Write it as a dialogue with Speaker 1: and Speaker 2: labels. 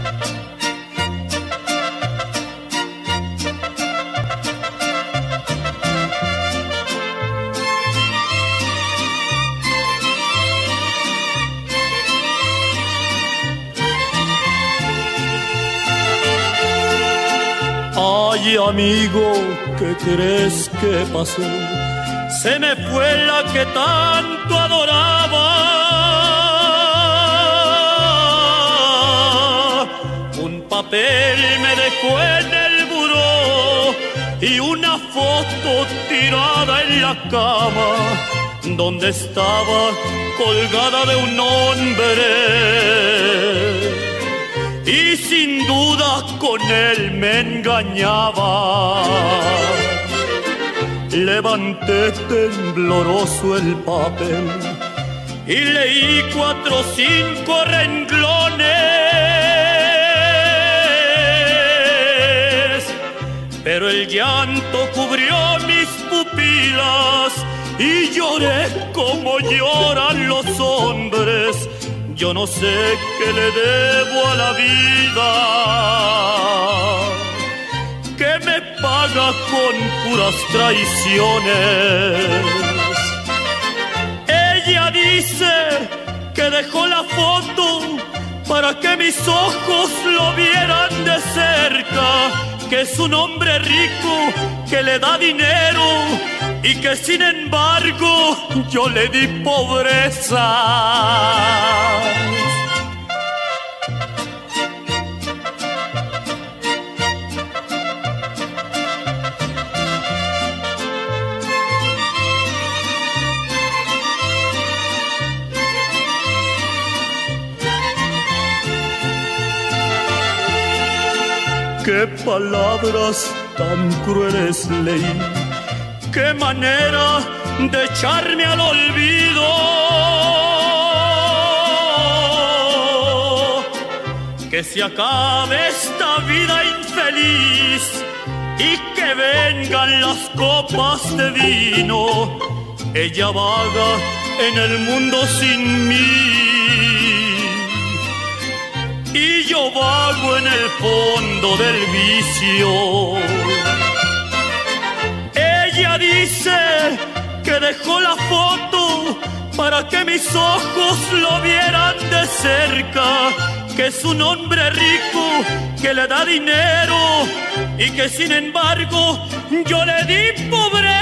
Speaker 1: Ay, amigo, ¿qué crees que pasó? Se me fue la que tanto adoraba. Un papel me dejó en el buró y una foto tirada en la cama, donde estaba colgada de un hombre. Y sin duda con él me engañaba. Levanté tembloroso el papel y leí 4 o 5 renglones, pero el llanto cubrió mis pupilas y lloré como lloran los hombres. Yo no sé qué le debo a la vida, que me paga con puras traiciones. Ella dice que dejó la foto para que mis ojos lo vieran de cerca, que es un hombre rico que le da dinero y que sin embargo yo le di pobreza. Qué palabras tan crueles leí, qué manera de echarme al olvido. Que se acabe esta vida infeliz y que vengan las copas de vino. Ella vaga en el mundo sin mí y yo vago en el fondo del vicio. Ella dice que dejó la foto para que mis ojos lo vieran de cerca, que es un hombre rico que le da dinero y que sin embargo yo le di pobreza.